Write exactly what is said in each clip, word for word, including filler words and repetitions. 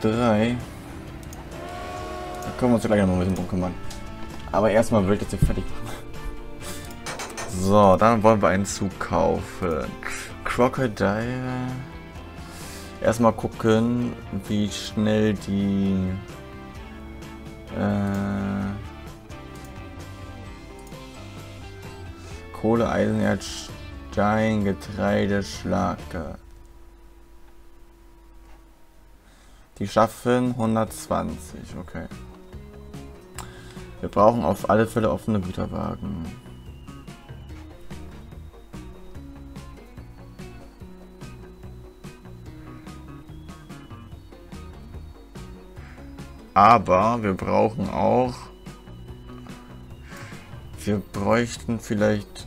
drei. Da können wir uns gleich noch ein bisschen drum kümmern. Aber erstmal will ich das hier fertig machen. So, dann wollen wir einen Zug kaufen. Crocodile. Erstmal gucken, wie schnell die äh, Kohle, Eisenerz, Stein, Getreide, Schlager. Die schaffen hundertzwanzig, okay. Wir brauchen auf alle Fälle offene Güterwagen. Aber wir brauchen auch... Wir bräuchten vielleicht...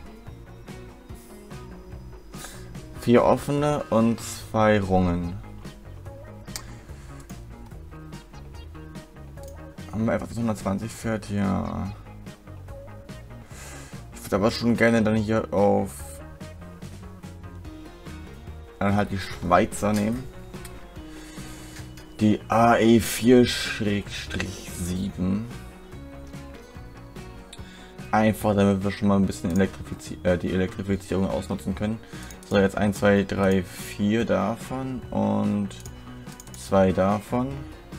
vier offene und zwei Rungen. Haben wir einfach hundertzwanzig fährt, ja. Ich würde aber schon gerne dann hier auf... Dann halt die Schweizer nehmen. Die A E vier sieben. Einfach, damit wir schon mal ein bisschen Elektrifizi äh, die Elektrifizierung ausnutzen können. So, jetzt eins, zwei, drei, vier davon und zwei davon.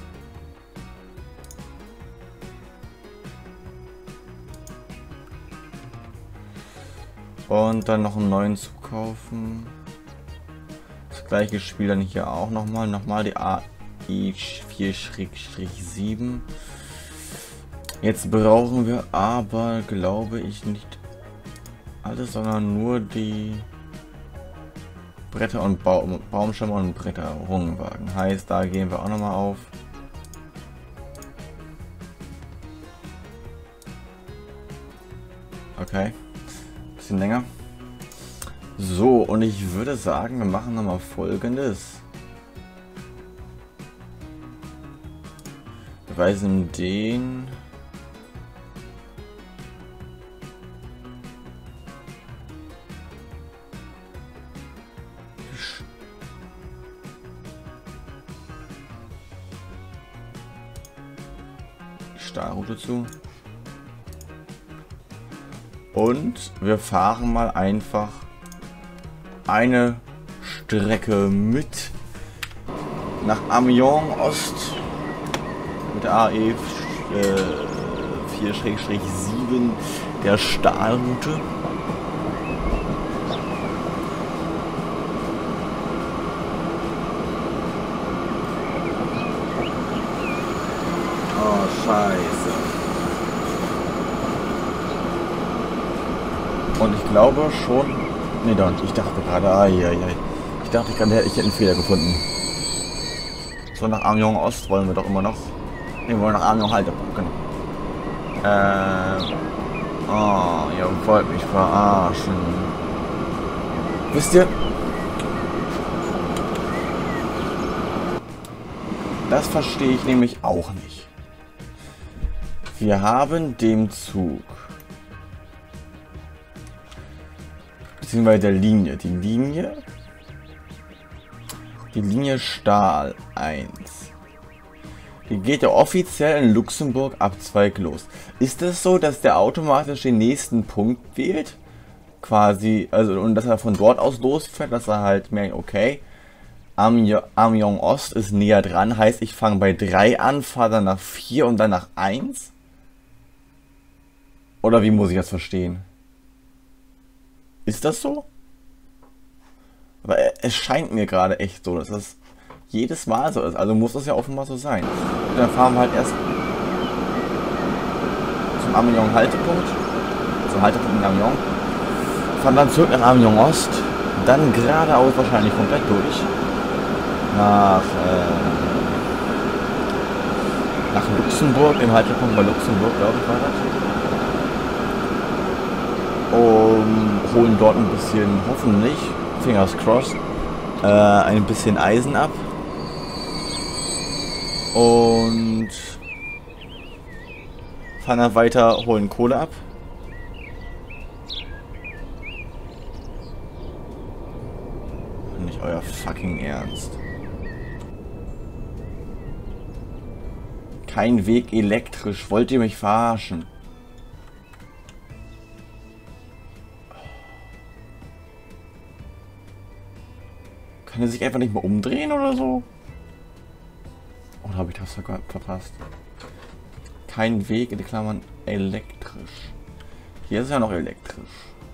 Und dann noch einen neuen zu kaufen. Das gleiche Spiel dann hier auch nochmal. Nochmal die A E vier sieben. Jetzt brauchen wir aber, glaube ich, nicht alles, sondern nur die Bretter und Baum, Baumstämme und Bretter, Rungenwagen. Heißt, da gehen wir auch nochmal auf. Okay. Bisschen länger. So, und ich würde sagen, wir machen nochmal Folgendes. Wir weisen den... Stahlroute zu. Und wir fahren mal einfach eine Strecke mit nach Amiens Ost mit der A E vier sieben der Stahlroute. Oh, Scheiße. Und ich glaube schon... Ne, doch, ich dachte gerade, ah, ja, ja. Ich dachte gerade, ich hätte einen Fehler gefunden. So, nach Amiens Ost wollen wir doch immer noch. Ne, wir wollen nach Amiens Haltepunkt, genau. Äh... Oh, ihr wollt mich verarschen. Wisst ihr? Das verstehe ich nämlich auch nicht. Wir haben den Zug. Beziehungsweise der Linie. Die Linie. Die Linie Stahl eins. Die geht ja offiziell in Luxemburg ab Zweig los. Ist es so, dass der automatisch den nächsten Punkt wählt? Quasi, also und dass er von dort aus losfährt, dass er halt merkt, okay, Amiens Ost ist näher dran, heißt ich fange bei drei an, fahre dann nach vier und dann nach eins? Oder wie muss ich das verstehen? Ist das so? Aber es scheint mir gerade echt so, dass das jedes Mal so ist. Also muss das ja offenbar so sein. Und dann fahren wir halt erst zum Amiens Haltepunkt. Zum Haltepunkt in Amiens. Fahren dann zurück nach Amiens Ost. Dann geradeaus wahrscheinlich komplett durch. Nach, äh, nach Luxemburg. Im Haltepunkt bei Luxemburg, glaube ich, war das. Und holen dort ein bisschen, hoffentlich, fingers crossed, äh, ein bisschen Eisen ab. Und fahren dann weiter, holen Kohle ab. Nicht euer fucking Ernst. Kein Weg elektrisch. Wollt ihr mich verarschen? Kann er sich einfach nicht mal umdrehen oder so? Oder habe ich das sogar verpasst? Kein Weg in die Klammern elektrisch. Hier ist ja noch elektrisch.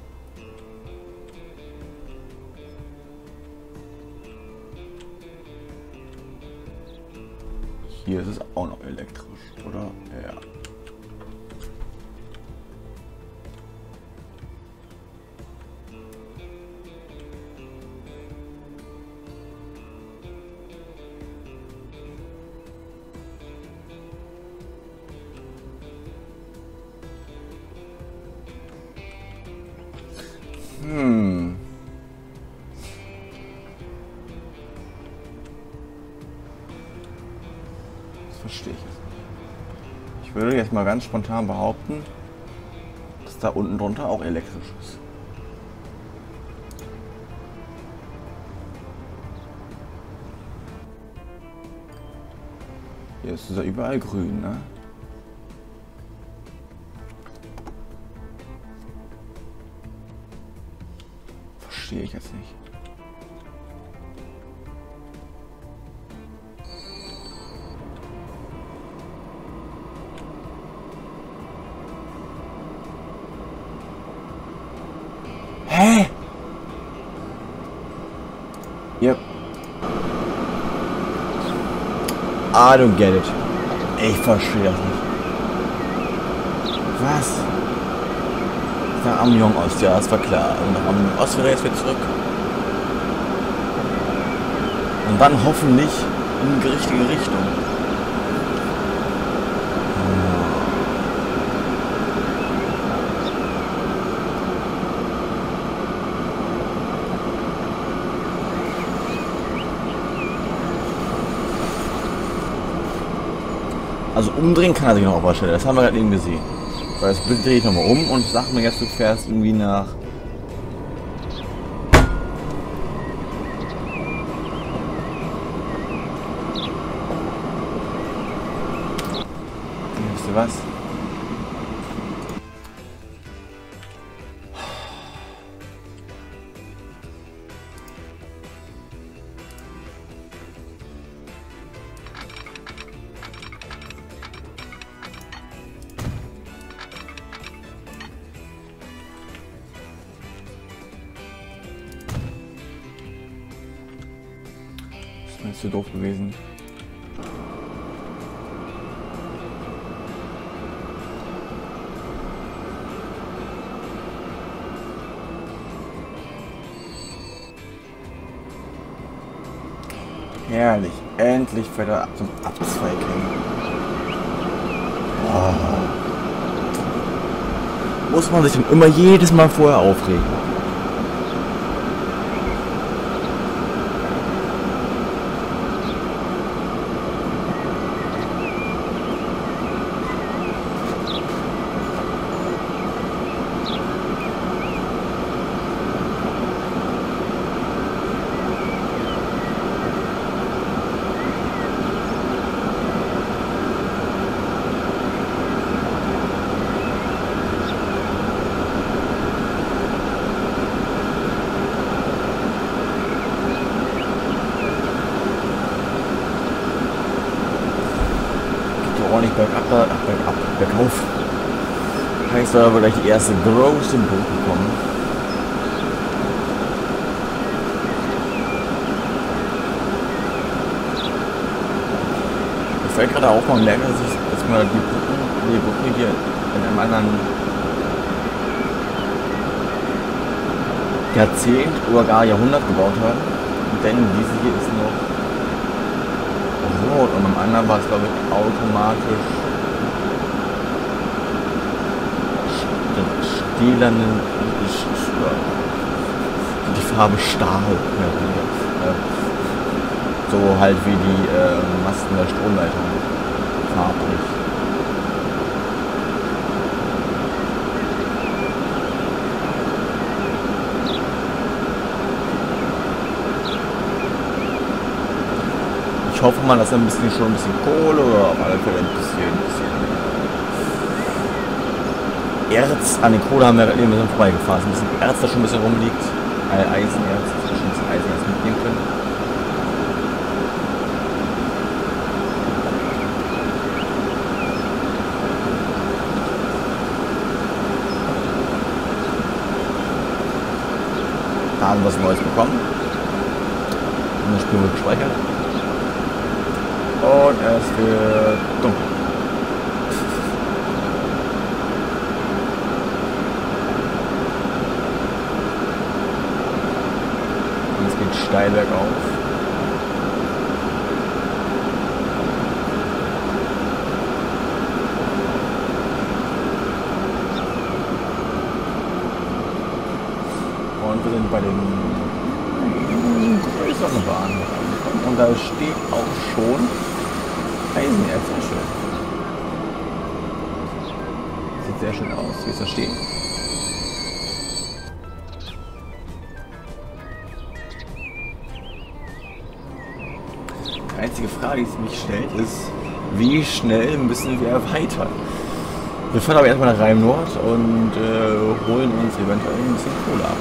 Hier ist es auch noch elektrisch, oder? Ja. Hm. Das verstehe ich jetzt nicht. Ich würde jetzt mal ganz spontan behaupten, dass da unten drunter auch elektrisch ist. Hier ist es ja überall grün, ne? Verstehe ich jetzt nicht. Hä? Yep. I don't get it. Ich verstehe das nicht. Was? Der Amiens Ost, ja, das war klar. Und nach Amiens Ost wieder jetzt wieder zurück. Und dann hoffentlich in die richtige Richtung. Also umdrehen kann er sich noch auf der Stelle, das haben wir gerade eben gesehen. Weil das Bild drehe ich nochmal um und sag mir jetzt, du fährst irgendwie nach... Wisst ihr was? Das ist zu doof gewesen. Herrlich, endlich fährt er zum Abzweig hin. Oh. Muss man sich dann immer jedes Mal vorher aufregen? Nicht bergab, ach, bergab, bergauf. Heißt aber gleich die erste große Brücke kommen. Ich fällt gerade auf, man merkt, dass, ich, dass man die Brücken, die Brücke hier in einem anderen Jahrzehnt oder gar Jahrhundert gebaut haben. Denn diese hier ist noch rot und beim anderen war es, glaube ich, automatisch stählerne, die Farbe Stahl. Ja, so halt wie die äh, Masten der Stromleitung farblich. Ich hoffe mal, dass er ein bisschen schon ein bisschen Kohle oder auf alle Fälle ein bisschen Erz, an den Kohle haben wir gerade eben ein bisschen vorbeigefahren. Ein bisschen Erz, da schon ein bisschen rumliegt. Äh, Eisenerz, das wir schon ein bisschen Eisenerz mitnehmen können. Da haben wir was Neues bekommen. Und das Spiel wird gespeichert. Und es wird dunkel. Und es geht steil bergauf. Und wir sind bei den größeren Bahnen angekommen. Und da steht auch schon Eisenerz, sehr schön. Sieht sehr schön aus, wie es da steht. Die einzige Frage, die sich mich stellt, ist, wie schnell müssen wir erweitern? Wir fahren aber erstmal nach Rhein Nord und äh, holen uns eventuell ein bisschen Kohle ab.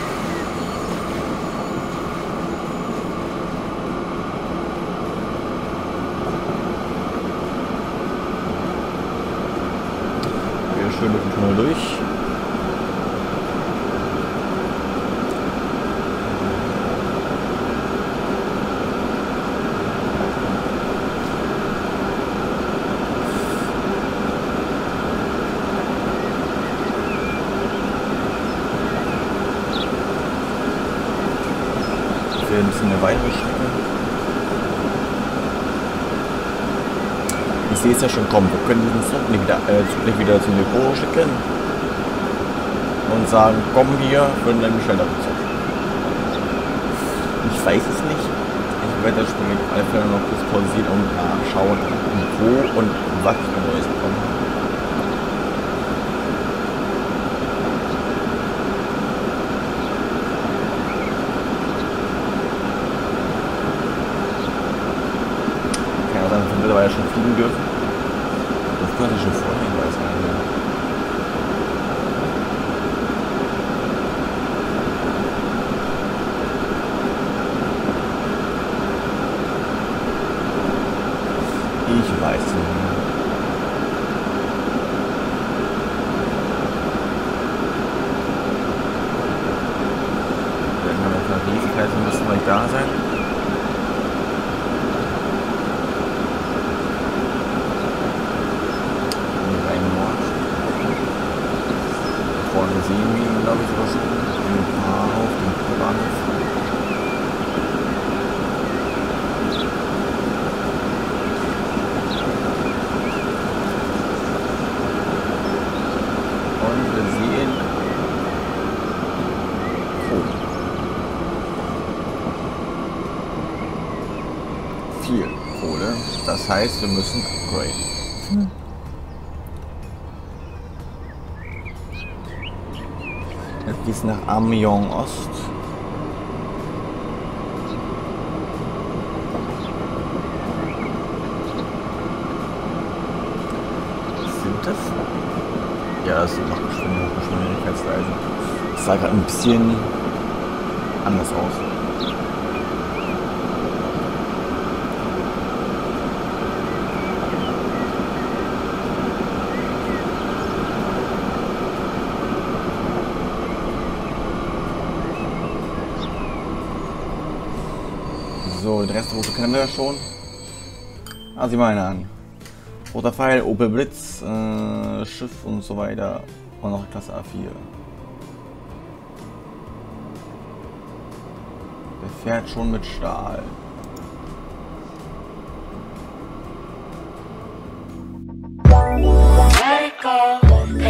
Schön durch den Tunnel durch. Für ein bisschen eine weitere Strecke. Ich sehe es ja schon kommen. Wir können diesen Zug nicht wieder, äh, Zug nicht wieder zum Depot schicken und sagen, komm hier für einen schnelleren Zug. Ich weiß es nicht. Ich werde das Spiel auf alle Fälle noch kurz pausieren und nachschauen, wo und was ich Neues bekommen habe. Kann auch sein, dass wir mittlerweile schon fliegen dürfen. Das könnte ich schon vorher, ich weiß gar nicht mehr. Ich weiß es nicht mehr. Wenn wir jetzt nach Paris heißen, müssen wir da sein. Vorne sehen wir ihn, glaube ich, sogar schon. Den Bahnhof, den Bahnhof. Und wir sehen Kohle. Viel Kohle. Das heißt, wir müssen upgraden. Hm. Jetzt geht es nach Amiens Ost. Sind das? Ja, das sind noch Geschwindigkeitsreisen. Das sah gerade ein bisschen anders aus. So, den Rest der Route kennen wir ja schon. Ah, sieh mal eine an. Roter Pfeil, Opel Blitz, äh, Schiff und so weiter. Und noch Klasse A vier. Der fährt schon mit Stahl. Let it go.